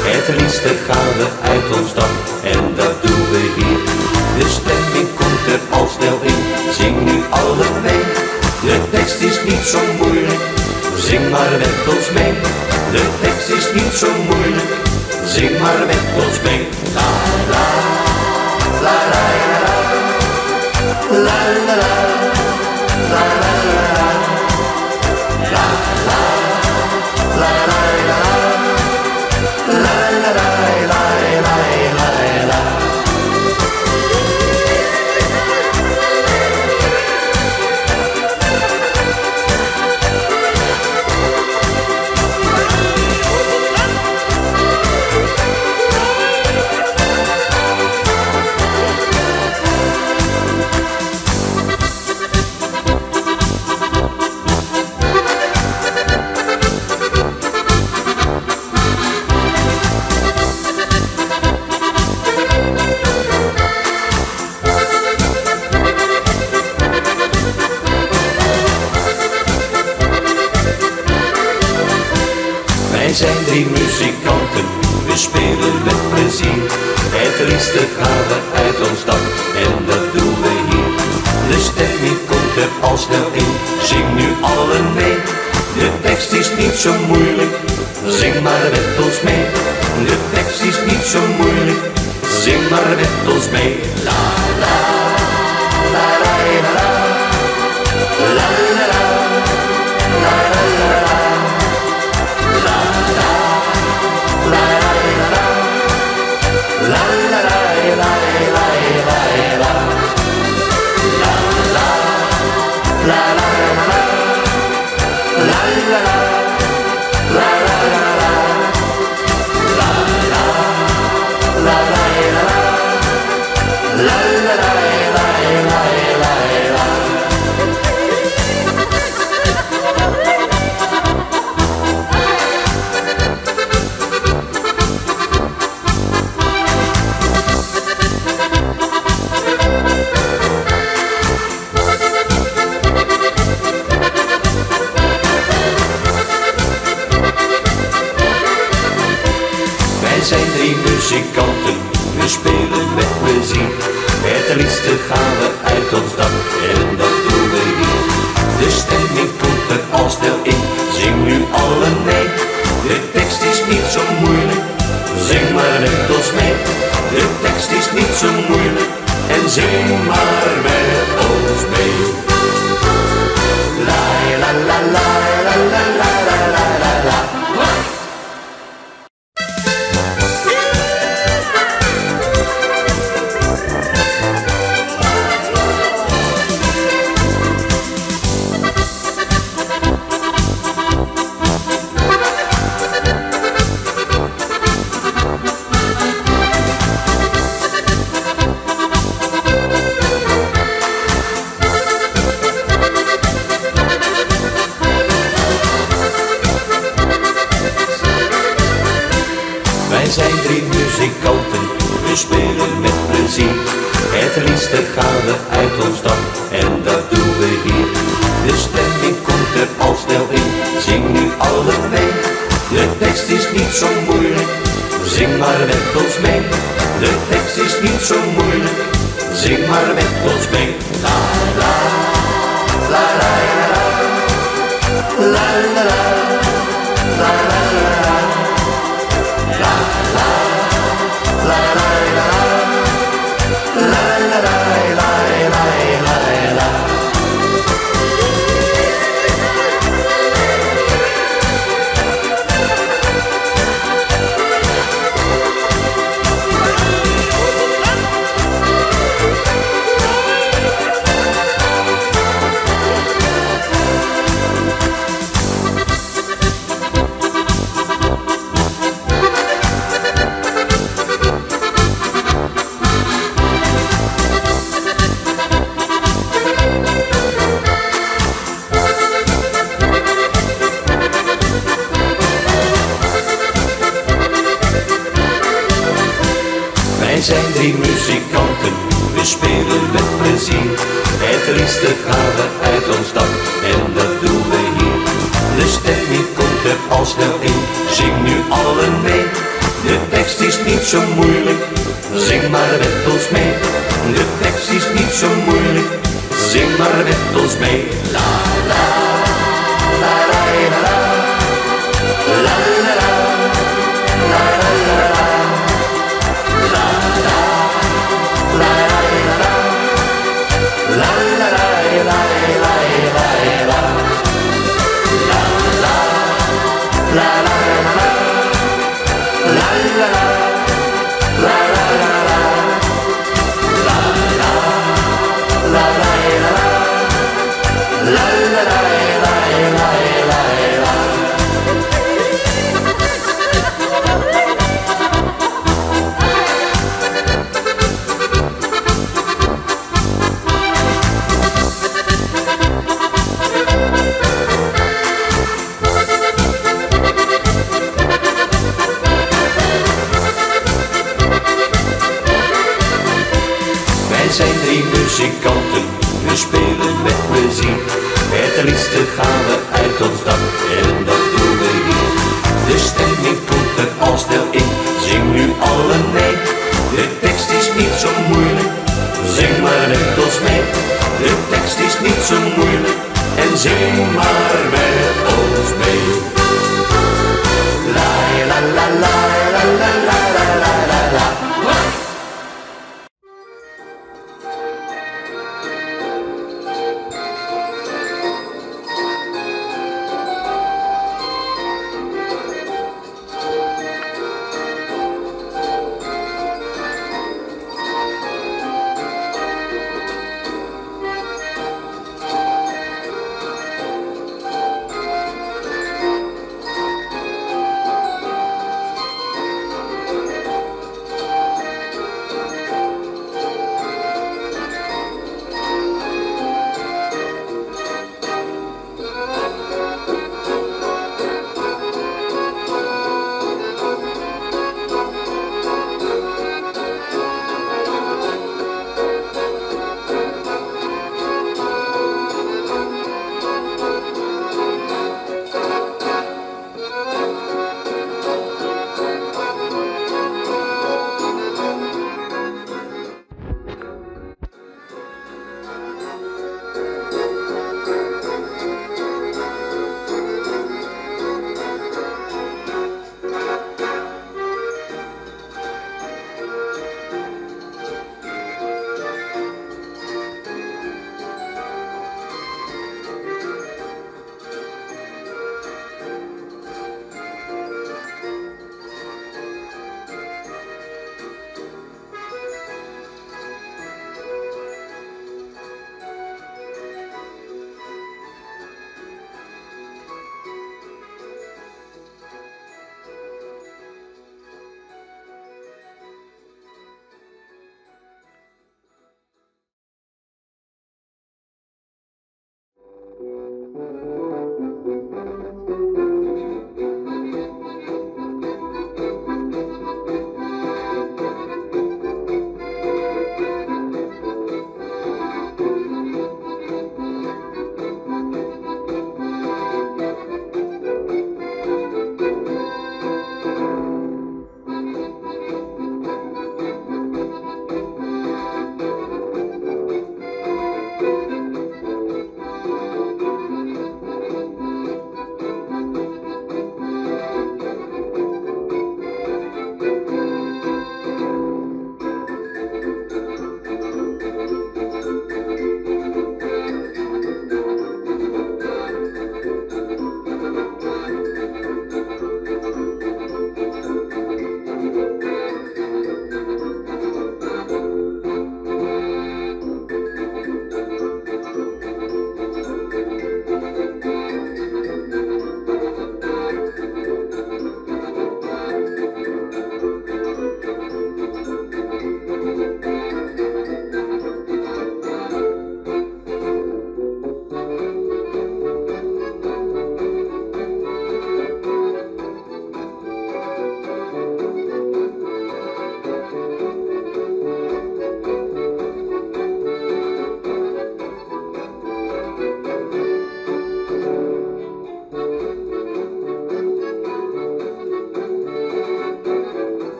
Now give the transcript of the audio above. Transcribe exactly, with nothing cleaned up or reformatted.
Het liefste gaan we uit ons dak en dat doen we hier. De stemming komt er al snel in, zing nu alle mee. De tekst is niet zo moeilijk, zing maar met ons mee. De tekst is niet zo moeilijk, zing maar met ons mee. La la, la la la, la la la, la la la, la la, la la la, la la la, la la la. Wij zijn drie muzikanten, we spelen met plezier. Het liefste gaan we uit ons dak en dat doen we hier. De stemming komt er al snel in, zing nu allen mee. De tekst is niet zo moeilijk, zing maar met ons mee. De tekst is niet zo moeilijk, zing maar met ons mee. La la, la la la, la la la, la la la. Wij zijn drie muzikanten, we spelen met plezier. Het liefste gaan we uit ons dak en dat doen we hier. De stemming komt er al snel in, zing nu allen mee. De tekst is niet zo moeilijk, zing maar met ons mee. De tekst is niet zo moeilijk en zing maar met ons mee. La la la la la la la la la la. Wij zijn drie muzikanten, we spelen met plezier. Het liefste gaan we uit ons dak en dat doen we hier. De stemming komt er al snel in, zing nu allen mee. De tekst is niet zo moeilijk, zing maar met ons mee. De tekst is niet zo moeilijk, zing maar met ons mee. La la, la la la, la la la, la la la. La la, la la la, la la la, la la la la. Wij zijn drie muzikanten, we spelen met plezier. Het liefste gaan we uit ons dak en dat doen we hier. De stemming komt er al snel in, zing nu allen mee. De niet zo moeilijk, zing maar met ons mee. De tekst is niet zo moeilijk, zing maar met ons mee. La la la la la la la la la la la la la la la Wij zijn drie muzikanten, we spelen met plezier. Het liefste gaan we uit ons dak en dat doen we hier. De stemming komt er al snel in, zing nu allen